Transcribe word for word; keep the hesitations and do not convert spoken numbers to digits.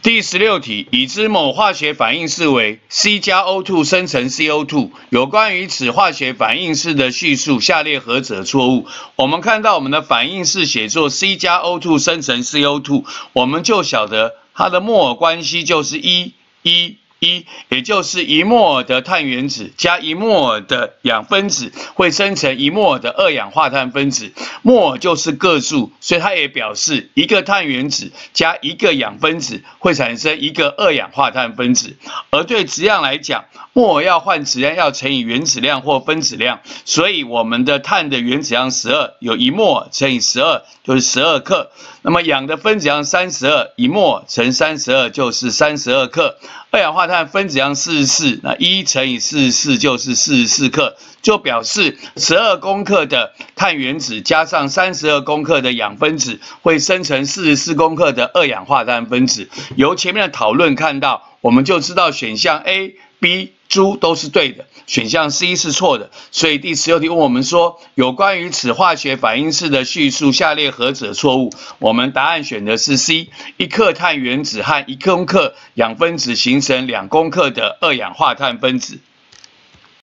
第十六题，已知某化学反应式为 C 加 O 二 生成 C O 二， 有关于此化学反应式的叙述，下列何者错误？我们看到我们的反应式写作 C 加 O 二 生成 C O 二， 我们就晓得它的摩尔关系就是一、一、一，也就是一摩尔的碳原子加一摩尔的氧分子会生成一摩尔的二氧化碳分子。摩尔就是个数，所以它也表示一个碳原子加一个氧分子会产生一个二氧化碳分子。而对质量来讲，摩尔要换质量要乘以原子量或分子量，所以我们的碳的原子量十二，有一摩尔乘以十二就是十二克。那么氧的分子量三十二，一摩尔乘三十二就是三十二克。二氧化碳分子量四十四，那一乘以四十四就是四十四克，就表示十二公克的碳原子加上三十二公克的氧分子会生成四十四公克的二氧化碳分子。由前面的讨论看到，我们就知道选项 A、B、D 都是对的，选项 C 是错的。所以第十六题问我们说，有关于此化学反应式的叙述，下列何者错误？我们答案选的是 C， 一克碳原子和一公克氧分子形成两公克的二氧化碳分子。